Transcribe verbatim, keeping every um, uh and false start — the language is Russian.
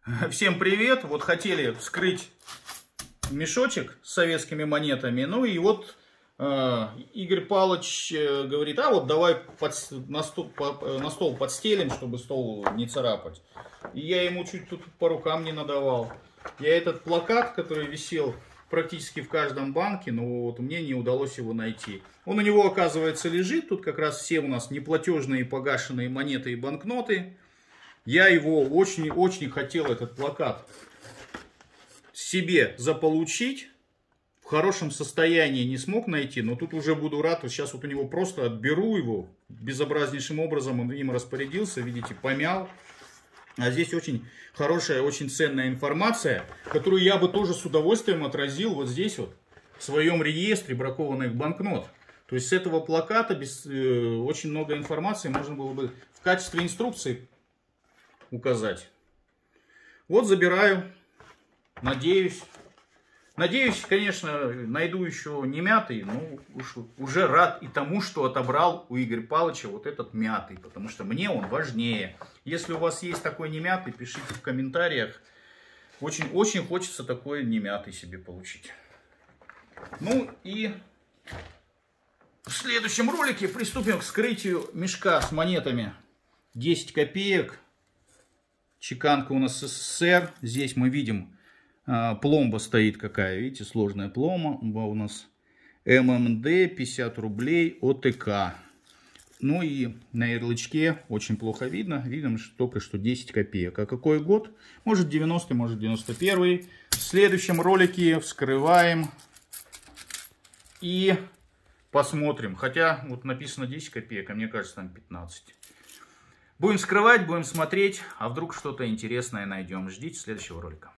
Всем привет! Вот хотели вскрыть мешочек с советскими монетами. Ну и вот э, Игорь Павлович э, говорит, а вот давай под, на, стол, по, на стол подстелим, чтобы стол не царапать. И я ему чуть тут по рукам не надавал. Я этот плакат, который висел практически в каждом банке, но вот мне не удалось его найти. Он у него, оказывается, лежит. Тут как раз все у нас неплатежные погашенные монеты и банкноты. Я его очень-очень хотел, этот плакат, себе заполучить. В хорошем состоянии не смог найти, но тут уже буду рад. Вот сейчас вот у него просто отберу его. Безобразнейшим образом он им распорядился. Видите, помял. А здесь очень хорошая, очень ценная информация, которую я бы тоже с удовольствием отразил вот здесь вот, в своем реестре бракованных банкнот. То есть с этого плаката без, э, очень много информации можно было бы в качестве инструкции указать. Вот забираю. Надеюсь. Надеюсь, конечно, найду еще не мятый, но уж, уже рад и тому, что отобрал у Игоря Павловича вот этот мятый, потому что мне он важнее. Если у вас есть такой не мятый, пишите в комментариях. Очень, очень хочется такой не мятый себе получить. Ну и в следующем ролике приступим к вскрытию мешка с монетами. десять копеек. Чеканка у нас СССР. Здесь мы видим, пломба стоит какая. Видите, сложная пломба у нас. эм эм дэ, пятьдесят рублей, о тэ ка. Ну и на ярлычке очень плохо видно. Видно что только что десять копеек. А какой год? Может девяностый, может девяносто первый. В следующем ролике вскрываем и посмотрим. Хотя вот написано десять копеек, а мне кажется там пятнадцать. Будем вскрывать, будем смотреть, а вдруг что-то интересное найдем. Ждите следующего ролика.